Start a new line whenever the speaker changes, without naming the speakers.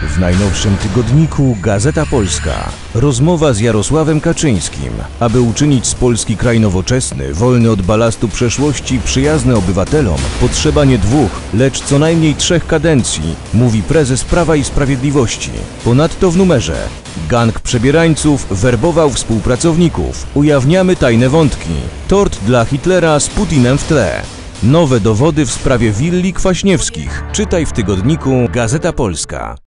W najnowszym tygodniku Gazeta Polska. Rozmowa z Jarosławem Kaczyńskim. Aby uczynić z Polski kraj nowoczesny, wolny od balastu przeszłości, przyjazny obywatelom, potrzeba nie 2, lecz co najmniej 3 kadencji, mówi prezes Prawa i Sprawiedliwości. Ponadto w numerze: gang przebierańców werbował współpracowników. Ujawniamy tajne wątki. Tort dla Hitlera z Putinem w tle. Nowe dowody w sprawie willi Kwaśniewskich. Czytaj w tygodniku Gazeta Polska.